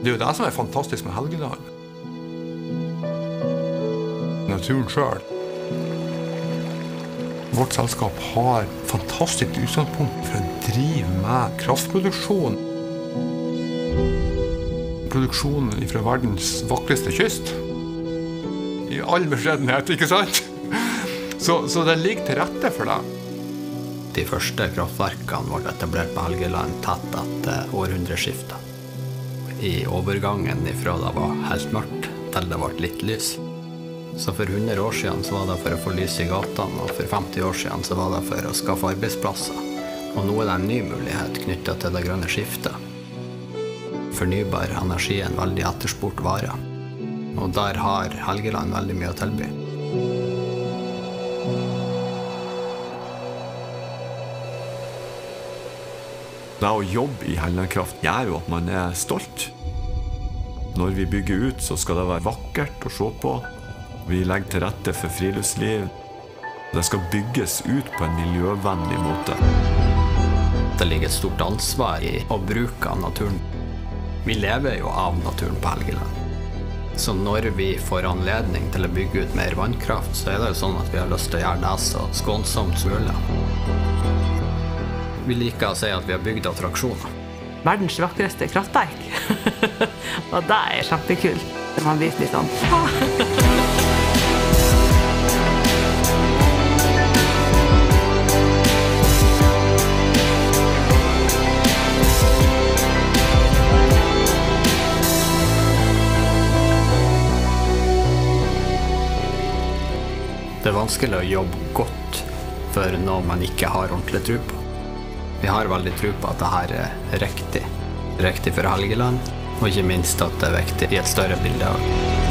Det er jo det som er fantastisk med Helgeland. Naturen selv. Vårt selskap har fantastisk utgangspunkt for å drive med kraftproduksjon. Produksjonen fra verdens vakreste kyst. I all beskjedenhet, ikke sant? Så det ligger til rette for det. De første kraftverkene ble etablert på Helgeland tett etter århundreskiftet. I overgangen ifra det var helt mørkt til det ble litt lys. Så for 100 år siden så var det for å få lys i gatene, og for 50 år siden så var det for å skaffe arbeidsplasser. Og nå er det en ny mulighet knyttet til det grønne skiftet. Fornybar energi er en veldig etterspurt vare, og der har Helgeland veldig mye å tilby. Det å jobbe i Helgeland Kraft gjør jo at man er stolt. Når vi bygger ut, så skal det være vakkert å se på. Vi legger til rette for friluftsliv. Det skal bygges ut på en miljøvennlig måte. Det ligger et stort ansvar i å bruke av naturen. Vi lever jo av naturen på Helgeland. Så når vi får anledning til å bygge ut mer vannkraft, så er det jo sånn at vi har lyst til å gjøre det så skånsomt som mulig. Vi liker å si at vi har bygd attraksjoner. Verdens vakreste kraftverk. Og det er kjempekult. Man blir litt sånn. Det er vanskelig å jobbe godt for noe man ikke har ordentlig tro på. Vi har veldig tro på at dette er riktig. Riktig for Helgeland, og ikke minst at det er viktig i et større bilde.